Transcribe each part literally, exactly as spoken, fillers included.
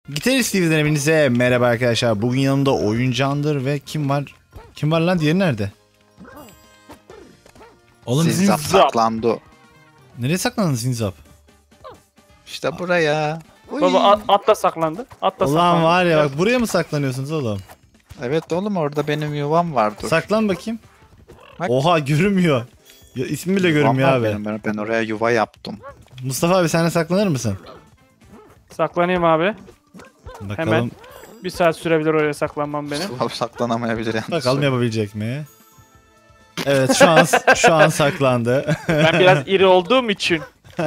Gitarist T V'den hepinize merhaba arkadaşlar. Bugün yanımda Oyuncandır ve kim var? Kim var lan? Diğeri nerede? Oğlum Zinzap saklandı. Nereye saklandın Zinzap? İşte buraya. Uy. Baba at, atla saklandı. Atla Ulan saklandı. var ya bak, buraya mı saklanıyorsunuz oğlum? Evet oğlum, orada benim yuvam vardı. Saklan bakayım. Bak. Oha, görünmüyor. Ya, ismi bile görünmüyor abi. Benim, ben, ben oraya yuva yaptım. Mustafa abi, sen de saklanır mısın? Saklanayım abi. Bakalım. Hemen. Bir saat sürebilir oraya saklanmam benim. Abi saklanamayabilir yani. Bakalım yapabilecek mi? Evet, şu an şu an saklandı. Ben biraz iri olduğum için.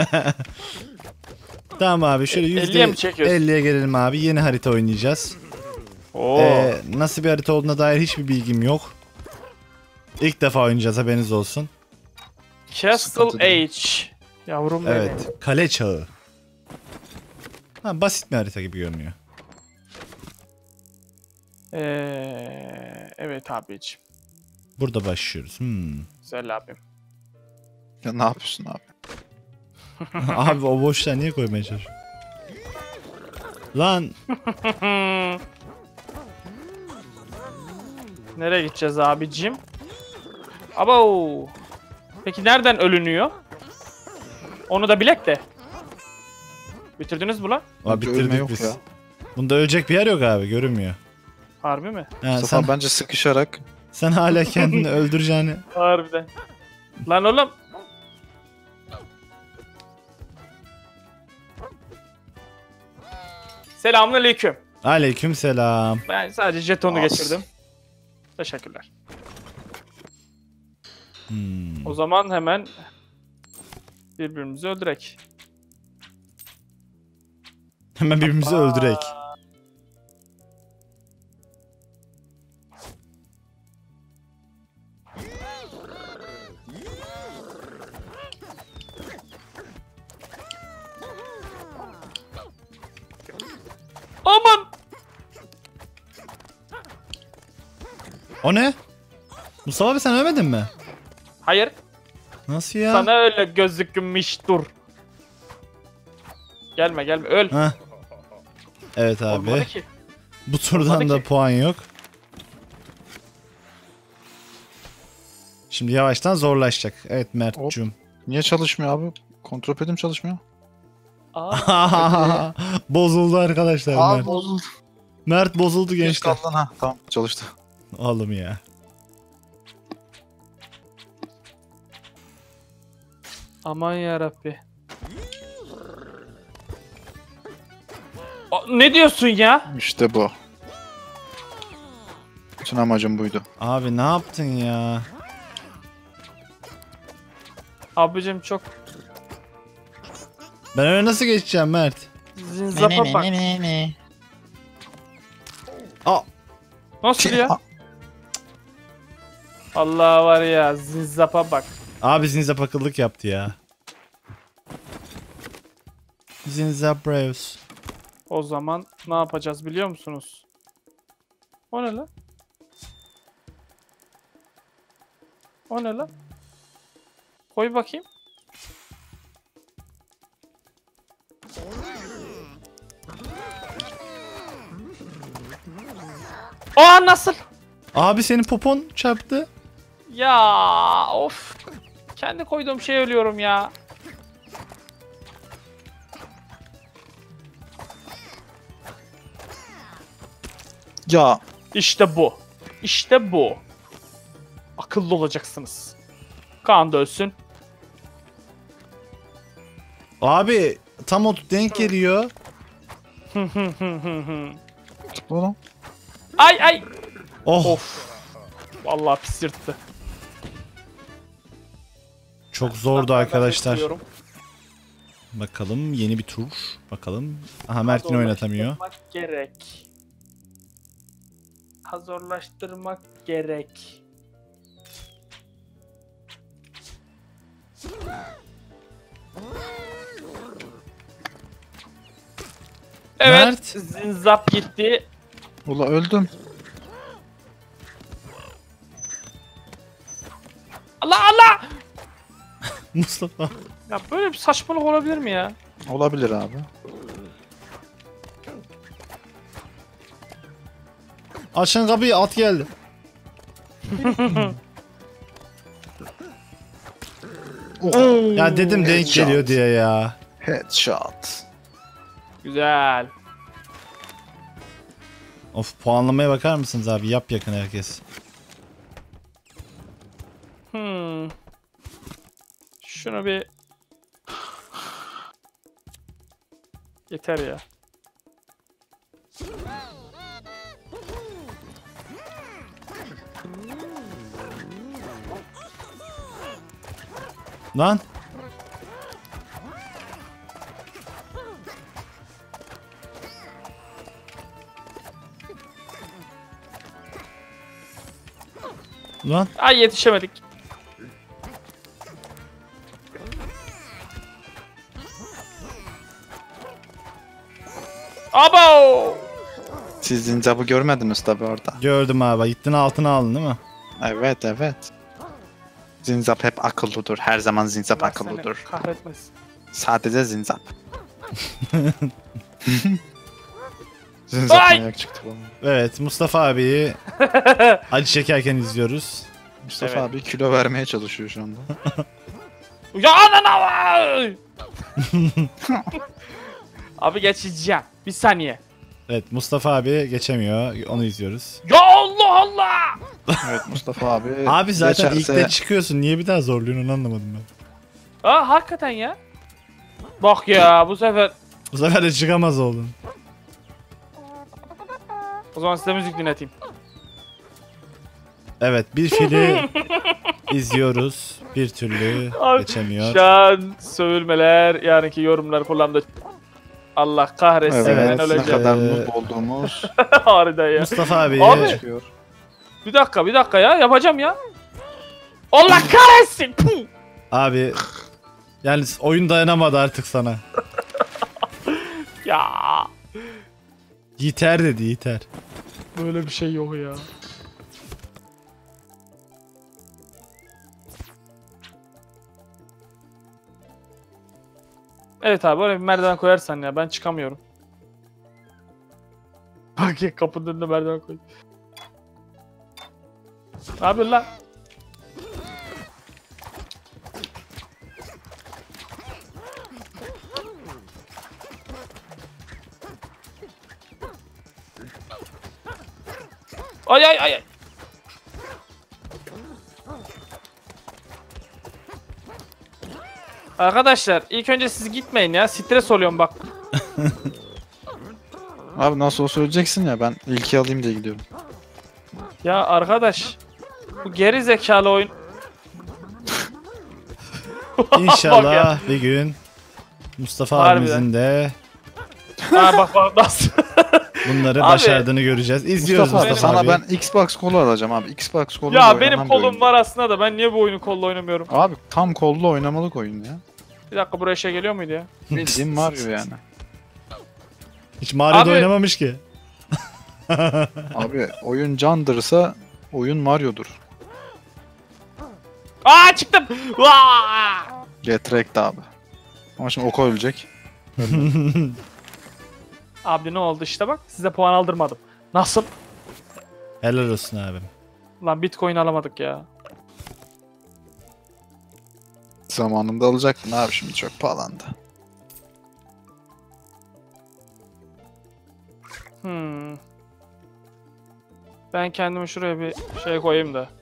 Tamam abi, şöyle yüzde elliye mi çekiyorsun? elliye gelelim abi. Yeni harita oynayacağız. Oo. Ee, nasıl bir harita olduğuna dair hiçbir bilgim yok. İlk defa oynayacağız, haberiniz olsun. Castle Age. Yavrum benim. Evet, kale çağı. Ha, basit bir harita gibi görünüyor. Ee, evet abiciğim. Burada başlıyoruz. Hmm. Güzel abim. Ya ne yapıyorsun abi? Abi o boşluğa niye koymaya çalışıyorsun? Lan Nereye gideceğiz abicim? Abo. Peki nereden ölünüyor? Onu da bilek de. Bitirdiniz mi lan? abi, Ölme bitirdik yok biz. ya. Bunda ölecek bir yer yok abi, görünmüyor. Harbi mi? Yani Mustafa sen, bence sıkışarak. sen hala kendini öldüreceğini. Harbiden. Lan oğlum. Selamünaleyküm. Aleyküm selam. Ben sadece jetonu As. geçirdim. Teşekkürler. Hmm. O zaman hemen birbirimizi öldürek. Hemen birbirimizi öldürek. Aman! O ne? Mustafa abi, sen ölmedin mi? Hayır. Nasıl ya? Sana öyle gözükmüş, dur. Gelme gelme, öl. Heh. Evet abi. Olmadı ki. Bu turdan Olmadı da ki. puan yok. Şimdi yavaştan zorlaşacak. Evet Mert'cum. Niye çalışmıyor abi? Kontrol pedim çalışmıyor. Aa, Bozuldu arkadaşlar Aa Mert. bozuldu. Mert bozuldu Geç gençler. kaldın ha. Tamam, çalıştı. Oğlum ya. aman yarabbi. Aa, ne diyorsun ya? İşte bu. Bütün amacım buydu. Abi ne yaptın ya? Abicim çok Ben öyle nasıl geçeceğim Mert? zinzapa bak. Aa, Nasıl ya? Allah var ya, zinzapa bak. abi Zinzap akıllık yaptı ya. Zinzap Bros. O zaman ne yapacağız biliyor musunuz? O ne lan? O ne lan? Koy bakayım. Aa, nasıl? Abi senin popon çarptı. Ya of. Kendi koyduğum şey ölüyorum ya. Ya İşte bu. İşte bu. Akıllı olacaksınız. Kaan da ölsün. Abi tam o denk geliyor. tıkla lan. Ay ay. Oh. Of. Vallahi pis yırttı. Çok zordu Ben- ben arkadaşlar. bekliyorum. Bakalım yeni bir tur. Bakalım. Aha, Mert yine oynatamıyor. Zorlaştırmak gerek. Hazırlaştırmak gerek. Evet, Mert. zinzap gitti. Ula öldüm. Allah Allah! Mustafa. Ya böyle bir saçmalık olabilir mi ya? Olabilir abi. Açın kapıyı, at geldi. Oh, Ya dedim denk headshot. geliyor diye ya. Headshot. Güzel. Of, puanlamaya bakar mısınız abi? Yap yakın herkes. Hmm. Şunu bir... Yeter ya. Lan. Lan. Ay yetişemedik. Abo! Siz zincabı görmediniz tabi orada. Gördüm abi. Gittin altına aldın değil mi? Evet evet. Zinzap hep akıllıdır. Her zaman Zinzap Allah akıllıdır. seni kahretmesin. Sadece Zinzap. Zinzap Ay! manyak çıktı bana. Evet, Mustafa abiyi acı çekerken izliyoruz. Mustafa Evet. abi kilo vermeye çalışıyor şu anda. Ya anana vay! Abi geçeceğim. Bir saniye. Evet, Mustafa abi geçemiyor. Onu izliyoruz. Ya Allah Allah! Evet Mustafa abi. Abi zaten geçerse- ilk de çıkıyorsun. Niye bir daha zorluyorsun onu anlamadım ben. Aa hakikaten ya. Bak ya bu sefer. Bu sefer de çıkamaz oldun. O zaman size müzik dinleteyim. Evet, bir fili izliyoruz. Bir türlü Abi, geçemiyor. Şu an sövülmeler, yarınki yorumlar falan da Allah kahretsin. Evet, Evet, ben ne öleceğim. kadar Ee, mutlu olduğumuz Harbiden ya. Mustafa abi Abi. çıkıyor. Bir dakika bir dakika ya yapacağım ya. Allah kahretsin. Puh! abi yani oyun dayanamadı artık sana. Ya Yeter dedi, yeter. böyle bir şey yok ya. Evet abi oraya bir merdiven koyarsan ya ben çıkamıyorum. Bak ya kapının önüne merdiven koy. Ne yapıyorsun lan? Ay ay ay. ay. Arkadaşlar ilk önce siz gitmeyin ya. Stres oluyorum bak. Abi nasıl olsa öleceksin ya, ben ilki alayım diye gidiyorum. Ya arkadaş. Bu geri zekalı oyun. Bak ya. İnşallah bir gün Mustafa Harbiden. abimizin de Ha bak bak nasıl. bunları Abi. başardığını göreceğiz. İzliyoruz Mustafa, Mustafa, sana abi. ben Xbox kolu alacağım abi. Xbox kolu Ya benim kolum var aslında da ben niye bu oyunu kolla oynamıyorum? Abi tam kollu oynamalık oyun ya. Bir dakika buraya şey geliyor muydu ya? Bildiğin Mario yani. Hiç Mario'da Abi. oynamamış ki. Abi oyun candırsa oyun Mario'dur. Aa çıktım. Vaa! Get wrecked abi. Ama şimdi Oko ölecek. Abi ne oldu işte bak size puan aldırmadım. Nasıl? Helal olsun abim. Lan Bitcoin alamadık ya. Zamanında alacaktın abi, şimdi çok pahalandı. Hmm. Ben kendimi şuraya bir şey koyayım da.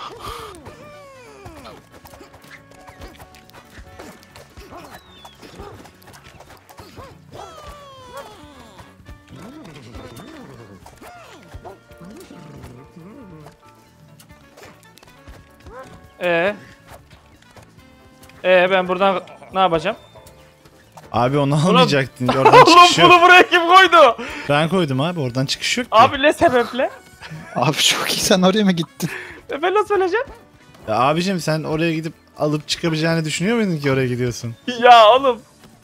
Ee. Ee ben buradan ne yapacağım? Abi onu Ulan- almayacaktın. Oradan Oğlum çıkış yok. bunu buraya kim koydu? Ben koydum abi, oradan çıkış yok ki. Abi ne sebeple? Abi çok iyi, sen oraya mı gittin? E ben nasıl öleceğim? Ya abicim, sen oraya gidip alıp çıkabileceğini düşünüyor muydun ki oraya gidiyorsun? Ya oğlum.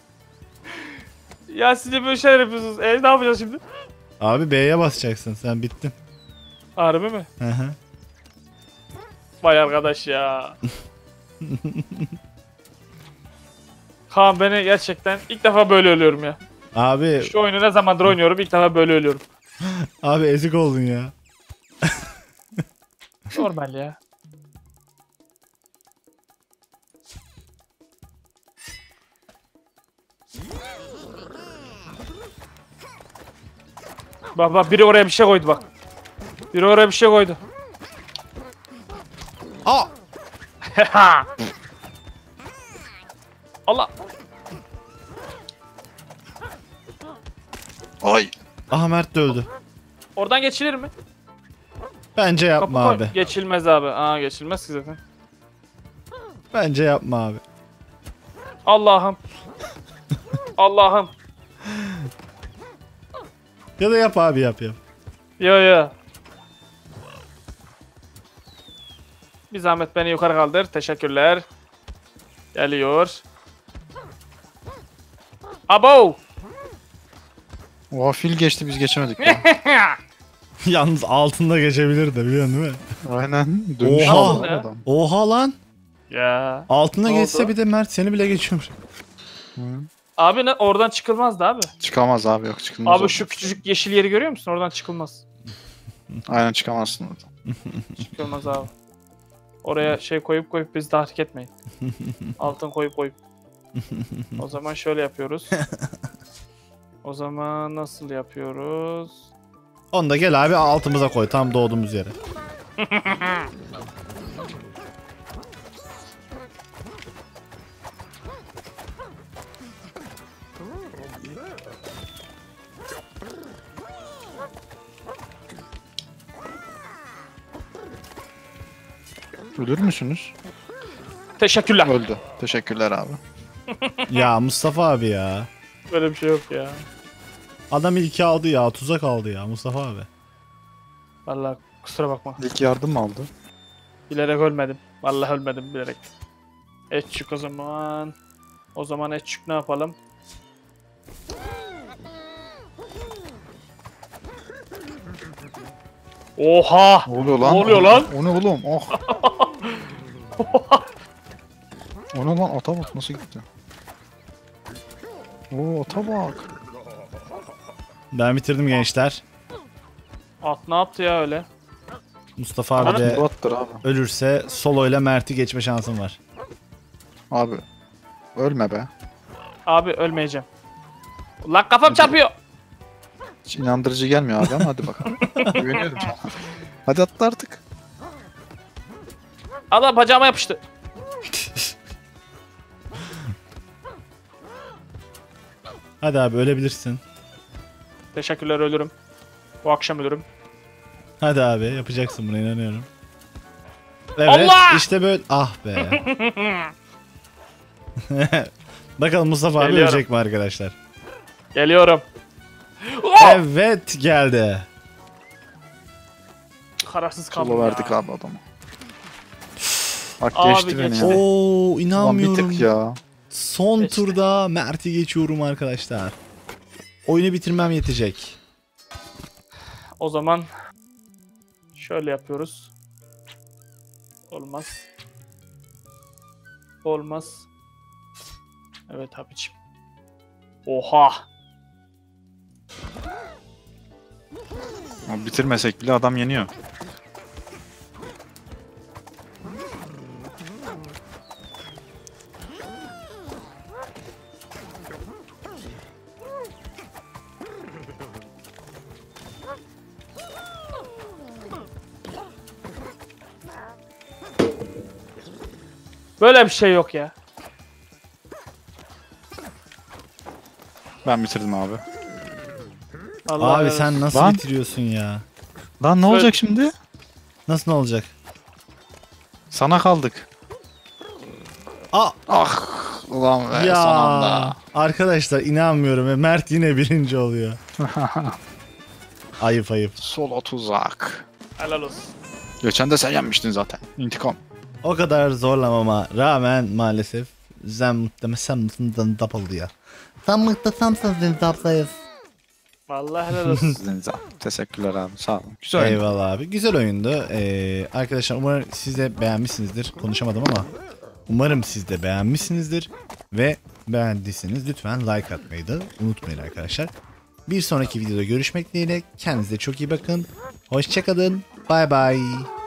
Ya siz de böyle şeyler yapıyorsunuz. E ne yapacağız şimdi? Abi B'ye basacaksın, sen bittin. Harbi mi? Hı hı. Vay arkadaş ya. Kaan beni gerçekten ilk defa böyle ölüyorum ya. Abi Şu oyunu ne zamandır oynuyorum ilk defa böyle ölüyorum. abi ezik oldun ya. Normal ya. Bak bak biri oraya bir şey koydu bak. Biri oraya bir şey koydu. Aa! Allah. Ay. Aha Mert de öldü. Oradan geçilir mi? Bence Kapı yapma koy. abi. Geçilmez abi. Aa geçilmez ki zaten. Bence yapma abi. Allah'ım. Allah'ım. Ya da yap abi yap yap. Yo yo. Bir zahmet beni yukarı kaldır. Teşekkürler. Geliyor. Abo. Oha fil geçti biz geçemedik ya. Yalnız altında geçebilir de biliyorsun değil mi? Aynen. Dönüş Oha. aldı lan adam. Oha lan. Ya. Altına Ne geçse oldu? bir de Mert seni bile geçiyormuş. Hı. Abi ne, oradan çıkılmazdı abi. Çıkamaz abi yok çıkılmaz. Abi oradan. şu küçücük yeşil yeri görüyor musun? Oradan çıkılmaz. Aynen çıkamazsın oradan. Çıkılmaz abi. Oraya şey koyup koyup biz de hareket etmeyin. Altın koyup koyup. O zaman şöyle yapıyoruz. O zaman nasıl yapıyoruz? Onu da gel abi altımıza koy tam doğduğumuz yere. Ölür müsünüz? Teşekkürler. Öldü. Teşekkürler abi. Ya Mustafa abi ya. Böyle bir şey yok ya. Adam ilki aldı ya tuzak aldı ya Mustafa abi. Vallahi kusura bakma. İlk yardım mı aldı? Bilerek ölmedim. Vallahi ölmedim bilerek. Etçük o zaman. O zaman Etçük ne yapalım? Oha! Ne oluyor lan? Ne oluyor lan? O ne oğlum? Oh. O ne lan? Ata bak nasıl gitti? Oo ata bak. Ben bitirdim gençler. At ne yaptı ya öyle? Mustafa abi de Bu attır abi. ölürse solo ile Mert'i geçme şansım var. Abi. Ölme be. Abi ölmeyeceğim. Lan kafam çarpıyor. Hiç inandırıcı gelmiyor abi ama hadi bakalım. Güveniyorum sana. Hadi atla artık. Allah bacağıma yapıştı. Hadi abi ölebilirsin. Teşekkürler ölürüm. Bu akşam ölürüm. Hadi abi yapacaksın buna inanıyorum. Evet Allah! işte böyle ah be. Bakalım Mustafa abi Geliyorum. ölecek mi arkadaşlar? Geliyorum. Evet geldi. Kararsız kaldım Solo ya. verdik abi adamı. Bak Abi geçti beni geçti. ya. Oo Ulan bir inanmıyorum. tık ya. Son Geçti. turda Mert'i geçiyorum arkadaşlar. Oyunu bitirmem yetecek. O zaman şöyle yapıyoruz. Olmaz. Olmaz. Evet abiciğim. Oha. Abi bitirmesek bile adam yeniyor. Böyle bir şey yok ya. Ben bitirdim abi. Allah Abi razı sen olsun. nasıl Lan. bitiriyorsun ya? Lan ne Söyle- olacak şimdi? Nasıl ne olacak? Sana kaldık. Aa Ah ulan be son ya anda. arkadaşlar inanmıyorum ve Mert yine birinci oluyor. Ayıp ayıp. Solo tuzak. Helal olsun. Geçen de sen yenmiştin zaten. İntikam. O kadar zorlamama rağmen maalesef sen muhtemelen mutludan tapıldı ya. Sen muhtemelen sen taplayız. Vallahi helal olsun. Sizinize. Teşekkürler abi sağ olun. Güzel. oyun. Eyvallah abi. Güzel oyundu. Ee, arkadaşlar umarım siz de beğenmişsinizdir. Konuşamadım ama umarım siz de beğenmişsinizdir. Ve beğendiyseniz lütfen like atmayı da unutmayın arkadaşlar. Bir sonraki videoda görüşmek dileğiyle. Kendinize çok iyi bakın. Hoşçakalın. Bay bay.